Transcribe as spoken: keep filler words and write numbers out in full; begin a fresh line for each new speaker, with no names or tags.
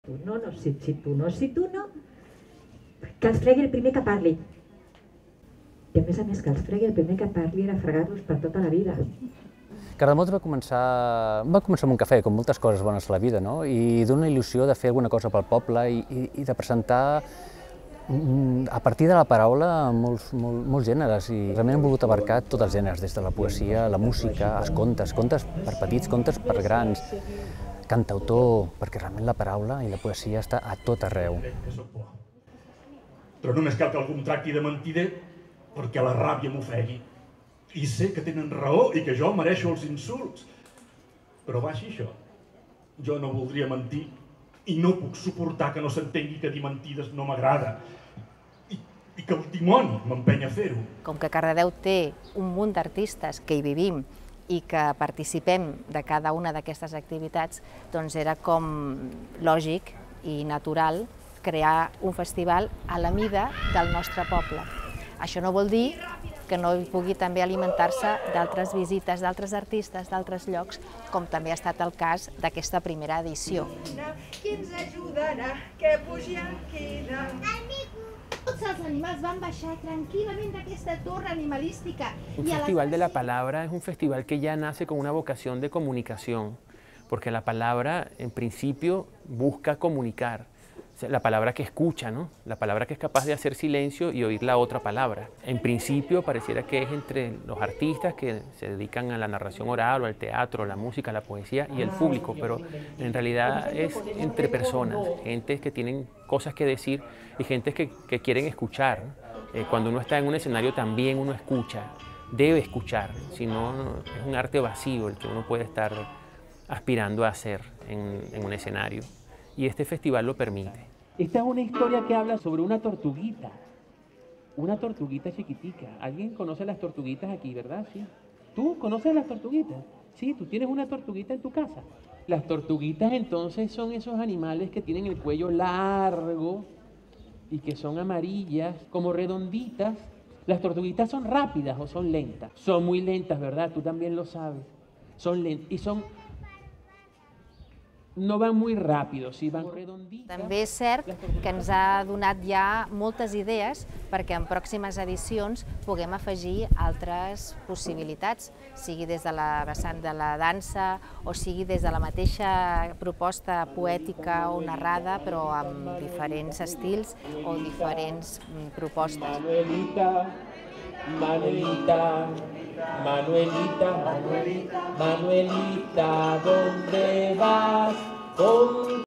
Tu no, no, si, si tu no, si tu no, que els fregui el primer que parli. I a més a més que els fregui el primer que parli era fregar-los per tota la vida.
Cardamons va començar, va començar amb un cafè, com moltes coses bones a la vida, no? I d'una il·lusió de fer alguna cosa pel poble i, i, i de presentar a partir de la paraula molts, molts, molts gèneres. I realment hem volgut abarcar tots els gèneres, des de la poesia, la música, els contes, contes per petits, contes per grans, cantautor, perquè realment la paraula i la poesia està a tot arreu.
Però només cal que algú em tracti de mentider perquè la ràbia m'ofegui. I sé que tenen raó i que jo mereixo els insults. Però va així això. Jo no voldria mentir i no puc suportar que no s'entengui que dir mentides no m'agrada. I, I que el dimoni m'empenya a fer-ho.
Com que Cardedeu té un munt d'artistes que hi vivim i que participem de cada una d'aquestes activitats, doncs era com lògic i natural crear un festival a la mida del nostre poble. Això no vol dir que no hi pugui també alimentar-se d'altres visites, d'altres artistes, d'altres llocs, com també ha estat el cas d'aquesta primera edició.
Qui ens ajudarà? Que pugi en quina?
Tots els animals van baixar tranquil·lament d'aquesta torre animalística.
Un festival de la palabra es un festival que ya nace con una vocación de comunicación, porque la palabra en principio busca comunicar. La palabra que escucha, ¿no? La palabra que es capaz de hacer silencio y oír la otra palabra. En principio pareciera que es entre los artistas que se dedican a la narración oral o al teatro, la música, la poesía y el público, pero en realidad es entre personas, gentes que tienen cosas que decir y gentes que, que quieren escuchar. Eh, cuando uno está en un escenario también uno escucha, debe escuchar, si no, no es un arte vacío el que uno puede estar aspirando a hacer en, en un escenario. Y este festival lo permite.
Esta es una historia que habla sobre una tortuguita, una tortuguita chiquitica. ¿Alguien conoce las tortuguitas aquí, verdad? Sí. ¿Tú conoces las tortuguitas? Sí, tú tienes una tortuguita en tu casa. Las tortuguitas entonces son esos animales que tienen el cuello largo y que son amarillas, como redonditas. Las tortuguitas son rápidas o son lentas. Son muy lentas, ¿verdad? Tú también lo sabes. Son lentas y son... no van muy ràpid, sí, van redondites.
També és cert que ens ha donat ja moltes idees perquè en pròximes edicions puguem afegir altres possibilitats, sigui des de la vessant de la dansa o sigui des de la mateixa proposta poètica o narrada, però amb diferents estils o diferents propostes.
Manuelita, Manuelita, Manuelita, Manuelita, Manuelita, ¿dónde vas? Con